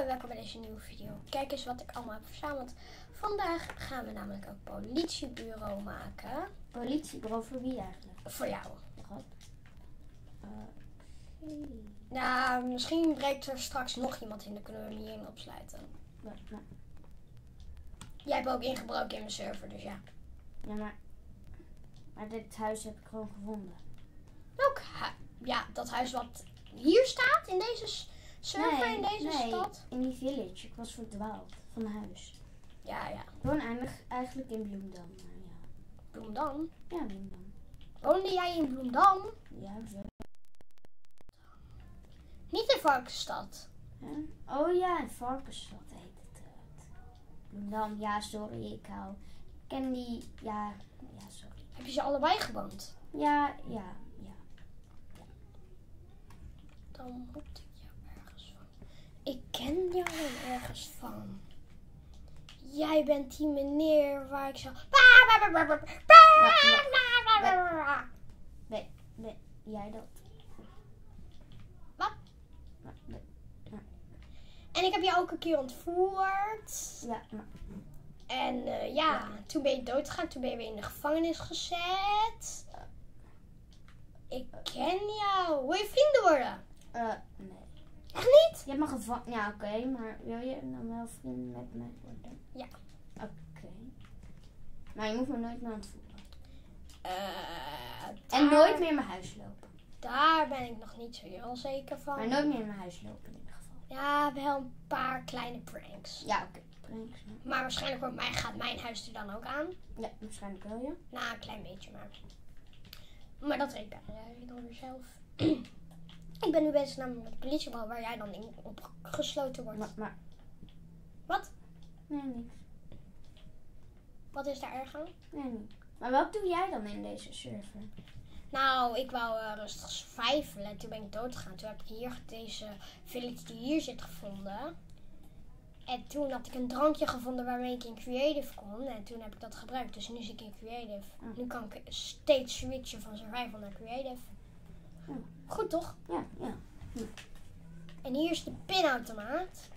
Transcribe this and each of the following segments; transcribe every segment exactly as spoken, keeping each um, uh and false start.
welkom bij deze nieuwe video. Kijk eens wat ik allemaal heb verzameld. Vandaag gaan we namelijk een politiebureau maken. Politiebureau voor wie eigenlijk? Voor jou. Wat? Uh, okay. Nou, misschien breekt er straks nog iemand in, dan kunnen we hem hierin opsluiten. Ja, maar... Jij hebt ook ingebroken in mijn server, dus ja. Ja, maar... Maar dit huis heb ik gewoon gevonden. Ook, ja, dat huis wat hier staat, in deze server, nee, in deze nee, stad? in die village. Ik was verdwaald van huis. Ja, ja. Ik woon eigenlijk, eigenlijk in Bloemdam, maar ja. Bloemdam? Ja, Bloemdam. Woonde jij in Bloemdam? Ja, zo. Niet in Varkensstad. Huh? Oh ja, in Varkensstad heet het. Uh, Bloemdam, ja, sorry, ik hou... Ik ken die... Ja, ja, sorry. Heb je ze allebei gewoond? Ja, ja, ja. Dan moet ik jou ergens van. Ik ken jou er ergens van. Jij bent die meneer waar ik zo... Ben, ben jij dat? Wat? Ben, ja. En ik heb jou ook een keer ontvoerd. Ja, maar... En uh, ja, ja, toen ben je doodgegaan. Toen ben je weer in de gevangenis gezet. Ik ken jou. Wil je vrienden worden? Uh, nee. Echt niet? Je hebt me gevangen. Ja, oké, okay, maar wil je dan wel vrienden met mij worden? Ja. Oké. Okay. Maar je moet me nooit meer ontvoeren. Uh, daar... En nooit meer in mijn huis lopen. Daar ben ik nog niet zo heel zeker van. Maar nooit meer in mijn huis lopen in ieder geval. Ja, wel een paar kleine pranks. Ja, oké. Okay. Pranks. Ja. Maar waarschijnlijk wordt mij, gaat mijn huis er dan ook aan. Ja, waarschijnlijk wel, ja. Nou, een klein beetje, maar... Maar dat weet ik dan weer zelf. Ik ben nu bezig namelijk met de politiebureau waar jij dan in opgesloten wordt. Maar, maar... Wat? Nee, niks. Wat is daar erg aan? Nee, niet. Maar wat doe jij dan in deze server? Nou, ik wou uh, rustig survivalen en toen ben ik doodgegaan. Toen heb ik hier deze village die hier zit gevonden. En toen had ik een drankje gevonden waarmee ik in creative kon. En toen heb ik dat gebruikt. Dus nu zit ik in creative. Oh. Nu kan ik steeds switchen van survival naar creative. Oh. Goed toch? Ja, ja. ja. En hier is de pinautomaat.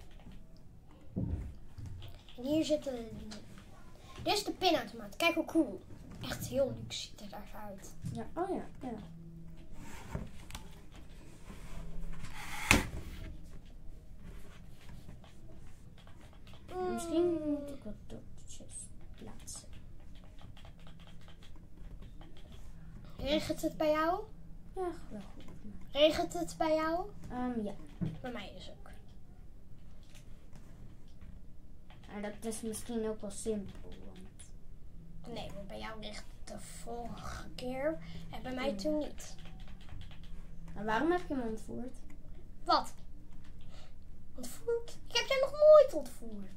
En hier zit de... Dit is de pinautomaat. Kijk hoe cool. Echt heel luxe ziet het eruit. Ja, oh ja, ja. Mm. Misschien moet ik wat dotjes plaatsen. Regent het bij jou? Ja, wel goed. Regent het bij jou? Um, ja. Bij mij is ook. Maar dat is misschien ook wel simpel. Want... Nee, want bij jou regent het de vorige keer en bij mij ja. toen niet. Maar waarom heb je me ontvoerd? Wat? Ontvoerd? Ik heb jij nog nooit ontvoerd.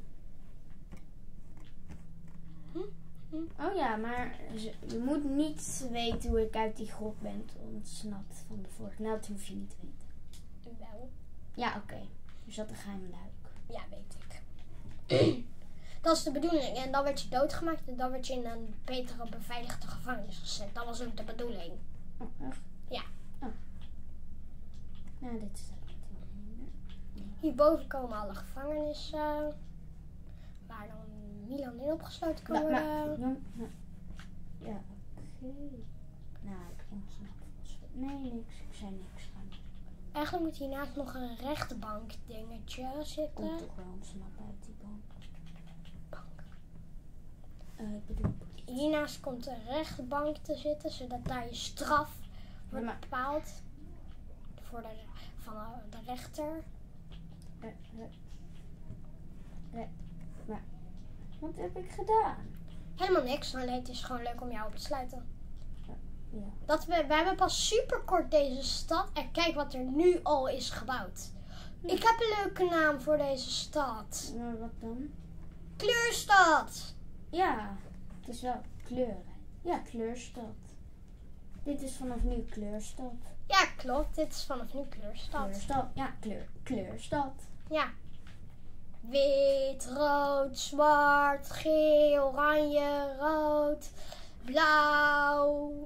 Hm? Hm? Oh ja, maar je moet niet weten hoe ik uit die grot ben ontsnapt van de vorige. Nou, dat hoef je niet te weten. Wel. Ja, oké. Okay. Er zat een geheime luik. Ja, weet ik. Dat is de bedoeling. En dan werd je doodgemaakt en dan werd je in een betere beveiligde gevangenis gezet. Dat was ook de bedoeling. Oh, echt? Ja. Oh. Nou, dit is het. Hierboven komen alle gevangenissen. Waar dan Milan in opgesloten kan worden. Maar, maar, maar, ja, oké. Okay. Nou, ik ontsnap vast. Nee, niks. Ik zei niks. Gaan. Eigenlijk moet hiernaast nog een rechtbank dingetje zitten. Komt toch wel ontsnappen uit die bank. Bank. Uh, ik bedoel... Hiernaast komt een rechtbank te zitten, zodat daar je straf wordt ja, maar... bepaald. Voor de, van de rechter. Uh, uh, uh, maar... Wat heb ik gedaan? Helemaal niks, alleen het is gewoon leuk om jou op te sluiten. Ja. Ja. Dat we, we hebben pas super kort deze stad en kijk wat er nu al is gebouwd. Ja. Ik heb een leuke naam voor deze stad. Nou, wat dan? Kleurstad. Ja, het is wel kleuren. Ja, Kleurstad. Dit is vanaf nu Kleurstad. Ja, klopt. Dit is vanaf nu Kleurstad. Kleurstad. Ja, kleur, Kleurstad. Ja. Wit, rood, zwart, geel, oranje, rood, blauw.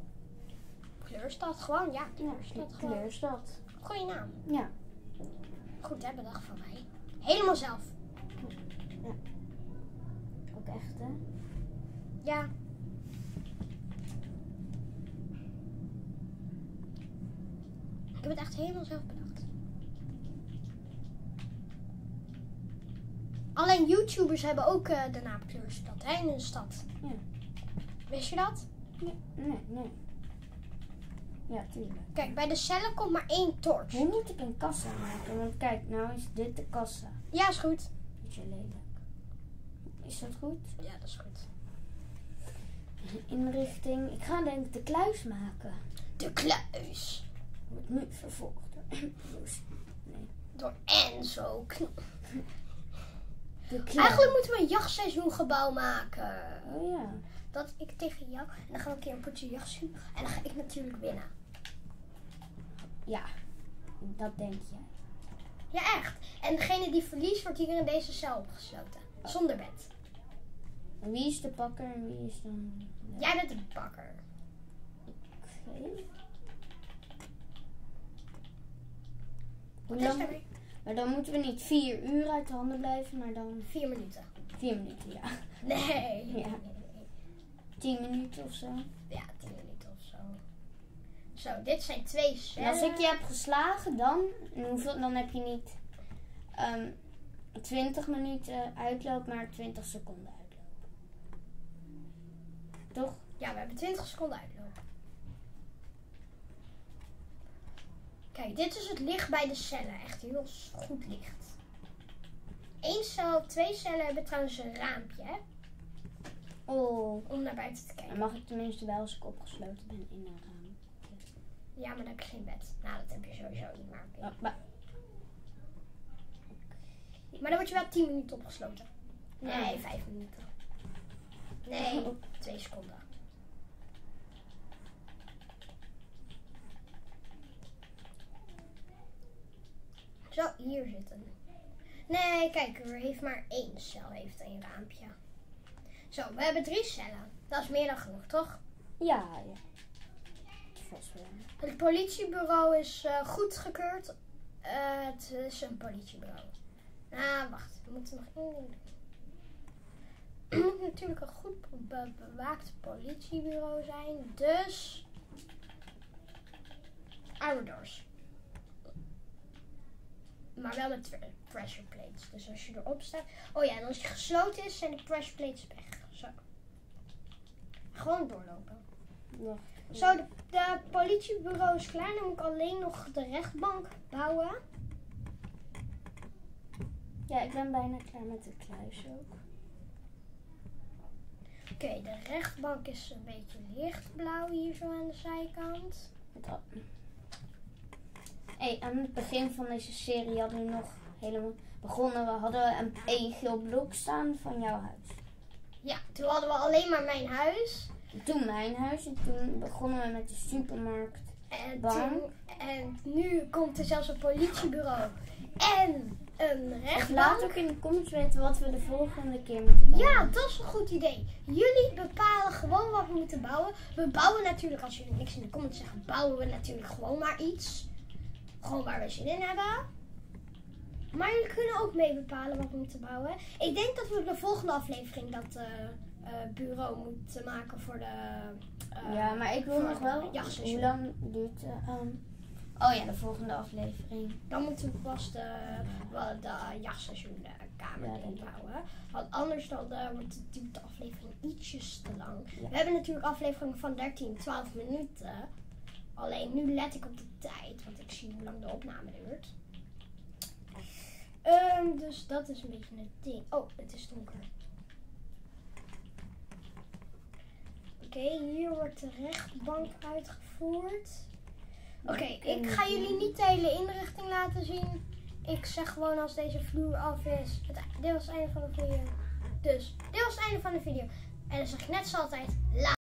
Kleurstad, gewoon, ja. Kleurstad, ja, gewoon. Kleurstad. Goeie naam. Ja. Goed hè, bedacht van mij. Helemaal zelf. Ook echt, hè? Ja. Ik heb het echt helemaal zelf bedacht. Alleen YouTubers hebben ook uh, de naam Kleurstad, hè, in hun stad. Ja. Wist je dat? Nee, nee, nee. Ja, tuurlijk. Kijk, bij de cellen komt maar één torch. Hoe moet ik een kassa maken? Want kijk, nou is dit de kassa. Ja, is goed. Beetje lelijk. Is dat goed? Ja, dat is goed. Inrichting. Ik ga denk ik de kluis maken. De kluis. Wordt nu vervolgd door Enzo's. Nee. Door Enzo. De kluis. Eigenlijk moeten we een jachtseizoengebouw maken. Oh ja. Dat ik tegen jou. En dan gaan we een keer een potje jachtseizoen. En dan ga ik natuurlijk winnen. Ja, dat denk jij. Ja, echt. En degene die verliest wordt hier in deze cel opgesloten. Zonder bed. En wie is de pakker en wie is dan... de- Jij bent de bakker. Oké. Hoe Wat is er lang? weer? Maar dan moeten we niet vier uur uit de handen blijven, maar dan Vier minuten. vier minuten, ja. Nee. Ja. Tien minuten of zo. Ja, tien minuten of zo. Zo, dit zijn twee En cellen. als ik je heb geslagen, dan, hoeveel, dan heb je niet um, twintig minuten uitloop, maar twintig seconden uitloop. Toch? Ja, we hebben twintig seconden uitloop. Kijk, dit is het licht bij de cellen. Echt heel goed licht. Eén cel, twee cellen hebben trouwens een raampje, hè? Oh. Om naar buiten te Dan kijken. mag ik tenminste wel als ik opgesloten ben in een raam. Ja, maar dan heb je geen bed. Nou, dat heb je sowieso niet, maar... Oh, maar Maar dan word je wel tien minuten opgesloten. Nee, Ja. vijf minuten. Nee, twee seconden. Zo, hier zitten. Nee, kijk, er heeft maar één cel, heeft een raampje. Zo, we hebben drie cellen. Dat is meer dan genoeg, toch? ja, ja. Vast wel. Het politiebureau is uh, goedgekeurd. Uh, het is een politiebureau. Ah, wacht. We moeten nog één ding doen. Het moet natuurlijk een goed be- bewaakt politiebureau zijn. Dus... Iron doors. Maar wel met pressure plates. Dus als je erop staat... Oh ja, en als je gesloten is, zijn de pressure plates weg. Zo. Gewoon doorlopen. Wacht. Zo, de, de politiebureau is klaar. Dan moet ik alleen nog de rechtbank bouwen. Ja, ik ben bijna klaar met de kluis ook. Oké, okay, de rechtbank is een beetje lichtblauw hier zo aan de zijkant. Wat Hey, aan het begin van deze serie hadden we nog helemaal begonnen. We hadden een, een geel blok staan van jouw huis. Ja, toen hadden we alleen maar mijn huis. En toen mijn huis en toen begonnen we met de supermarkt. En, Bank. toen, en nu komt er zelfs een politiebureau en een rechtbank. Laat ook in de comments weten wat we de volgende keer moeten doen. Ja, dat is een goed idee. Jullie bepalen gewoon wat we moeten bouwen. We bouwen natuurlijk, als jullie niks in de comments zeggen, bouwen we natuurlijk gewoon maar iets. Gewoon waar we zin in hebben. Maar jullie kunnen ook mee bepalen wat we moeten bouwen. Ik denk dat we de volgende aflevering dat uh, uh, bureau moeten maken voor de... Uh, ja, maar ik wil nog wel... jachtseizoen. Hoe lang duurt de... Um... Oh ja, de volgende aflevering. Dan moeten we pas de, wel de jachtseizoen de kamer Ja, inbouwen. Want anders dan, uh, wordt de, de aflevering ietsjes te lang. Ja. We hebben natuurlijk afleveringen van dertien, twaalf minuten. Alleen nu let ik op de tijd, want ik zie hoe lang de opname duurt. Um, dus dat is een beetje het ding. Oh, het is donker. Oké, okay, hier wordt de rechtbank uitgevoerd. Oké, okay, ik ga jullie niet de hele inrichting laten zien. Ik zeg gewoon als deze vloer af is. Het, dit was het einde van de video. Dus, dit was het einde van de video. En dan zeg ik net zoals altijd, laat.